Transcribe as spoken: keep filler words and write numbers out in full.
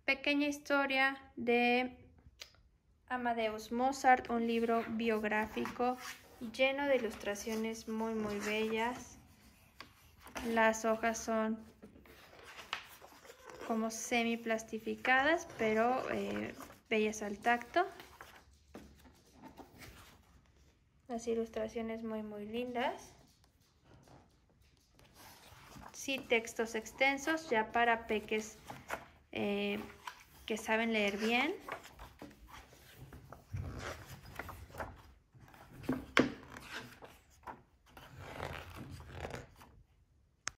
pequeña historia de Amadeus Mozart, un libro biográfico lleno de ilustraciones muy muy bellas. Las hojas son como semi plastificadas, pero eh, bellas al tacto. Las ilustraciones muy muy lindas. Sí, textos extensos ya para peques eh, que saben leer bien.